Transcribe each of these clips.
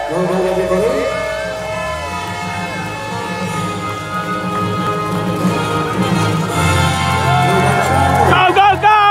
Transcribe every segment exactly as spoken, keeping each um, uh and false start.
Well done, everybody. Go, go, go!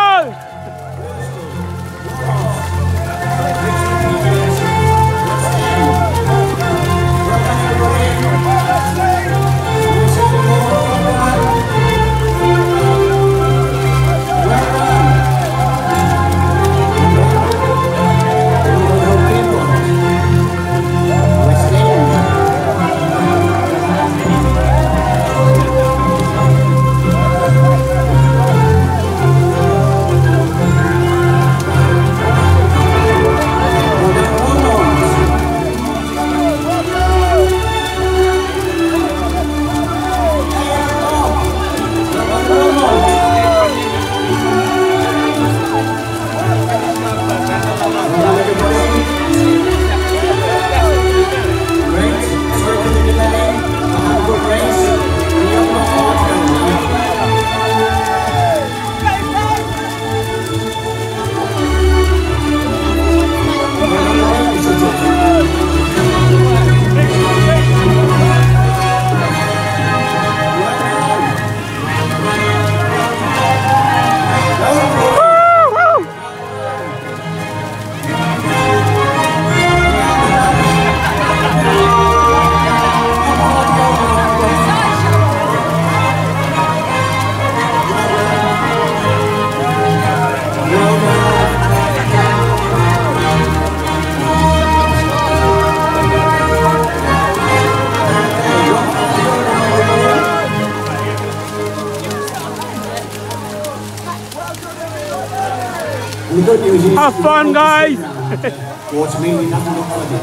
The good news is Have fun, guys! What's meaning nothing but holiday.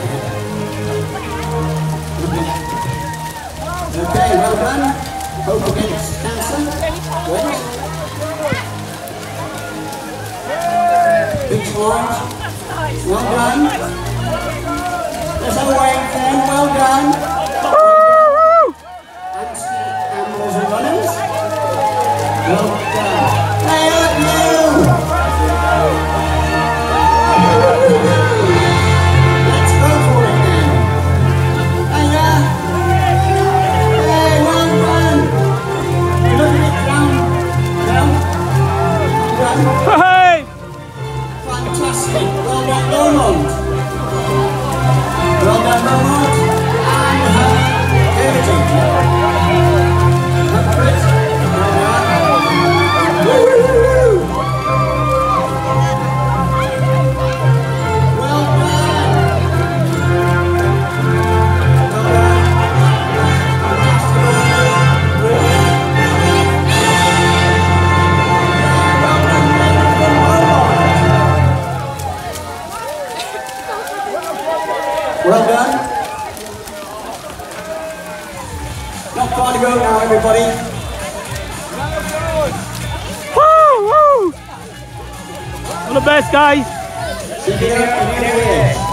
Okay, well done. Hope against cancer. Great. Big smiles. Well done. There's a wave then. Well done. Animals and runners. Well done. Hey, look you! Let's go for it then. Hey, uh, hey, well done. Look at it down. Down. Down. Hey! Fantastic. Well done, Beaumont. Well done, Beaumont. And uh, Heritage. Well done. Not far to go now, everybody. Woo, woo! All the best, guys. See you later.